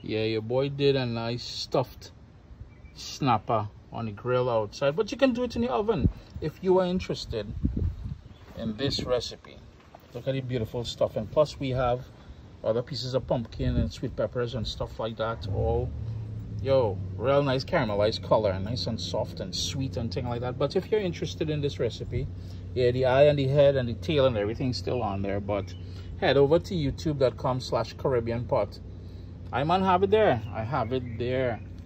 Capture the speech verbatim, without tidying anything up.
Yeah, your boy did a nice stuffed snapper on the grill outside, but you can do it in the oven if you are interested in this recipe. Look at the beautiful stuff, and plus we have other pieces of pumpkin and sweet peppers and stuff like that. All, yo, real nice caramelized color, nice and soft and sweet and thing like that. But if you're interested in this recipe, yeah, the eye and the head and the tail and everything's still on there, but head over to youtube dot com slash Caribbean Pot. I might have it there. I have it there.